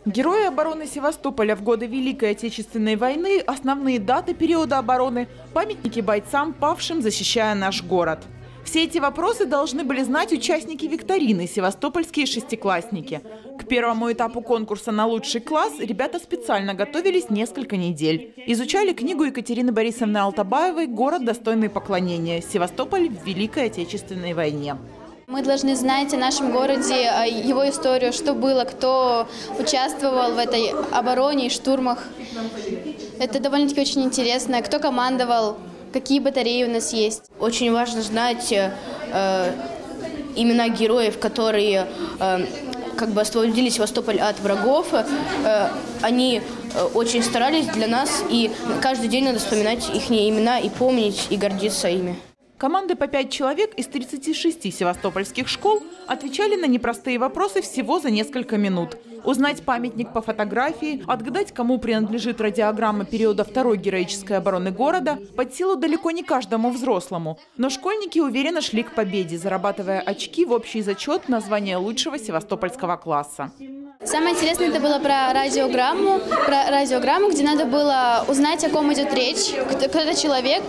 Герои обороны Севастополя в годы Великой Отечественной войны, основные даты периода обороны, памятники бойцам, павшим, защищая наш город. Все эти вопросы должны были знать участники викторины «Севастопольские шестиклассники». К первому этапу конкурса на лучший класс ребята специально готовились несколько недель. Изучали книгу Екатерины Борисовны Алтабаевой «Город, достойный поклонения. Севастополь в Великой Отечественной войне». Мы должны знать о нашем городе, его историю, что было, кто участвовал в этой обороне и штурмах. Это довольно-таки очень интересно. Кто командовал, какие батареи у нас есть. Очень важно знать имена героев, которые освободили Севастополь от врагов. Они очень старались для нас, и каждый день надо вспоминать их имена и помнить, и гордиться ими. Команды по 5 человек из 36 севастопольских школ отвечали на непростые вопросы всего за несколько минут. Узнать памятник по фотографии, отгадать, кому принадлежит радиограмма периода второй героической обороны города, под силу далеко не каждому взрослому. Но школьники уверенно шли к победе, зарабатывая очки в общий зачет на звание лучшего севастопольского класса. Самое интересное это было про радиограмму, где надо было узнать, о ком идет речь, кто это человек,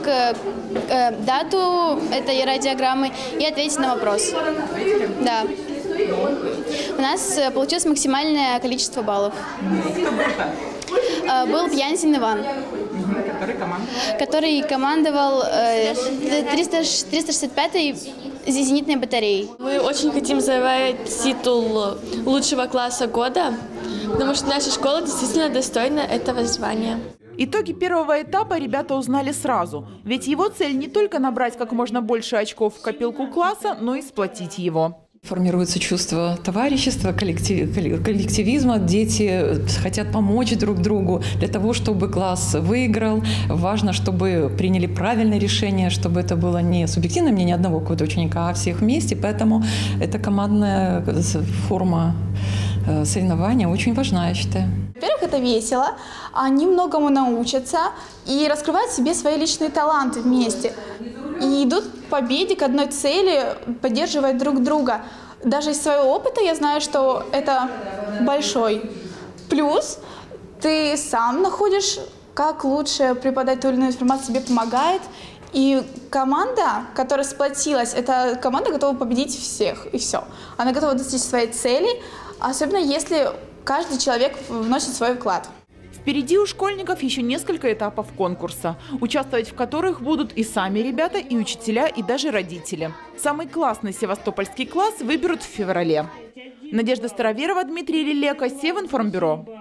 дату этой радиограммы и ответить на вопрос. Да. У нас получилось максимальное количество баллов. Был Пьянзин Иван, который командовал 365-й зенитной батареей. Мы очень хотим завоевать титул лучшего класса года, потому что наша школа действительно достойна этого звания. Итоги первого этапа ребята узнали сразу. Ведь его цель не только набрать как можно больше очков в копилку класса, но и сплотить его. Формируется чувство товарищества, коллективизма. Дети хотят помочь друг другу для того, чтобы класс выиграл. Важно, чтобы приняли правильное решение, чтобы это было не субъективное мнение одного какого-то ученика, а всех вместе. Поэтому эта командная форма соревнования очень важна, я считаю. Во-первых, это весело, они многому научатся и раскрывают в себе свои личные таланты вместе. И идут к победе, к одной цели, поддерживая друг друга. Даже из своего опыта я знаю, что это большой плюс. Ты сам находишь, как лучше преподать ту или иную информацию, тебе помогает. И команда, которая сплотилась, это команда готова победить всех, и все. Она готова достичь своей цели, особенно если каждый человек вносит свой вклад. Впереди у школьников еще несколько этапов конкурса, участвовать в которых будут и сами ребята, и учителя, и даже родители. Самый классный севастопольский класс выберут в феврале. Надежда Староверова, Дмитрий Лелека, Севинформбюро.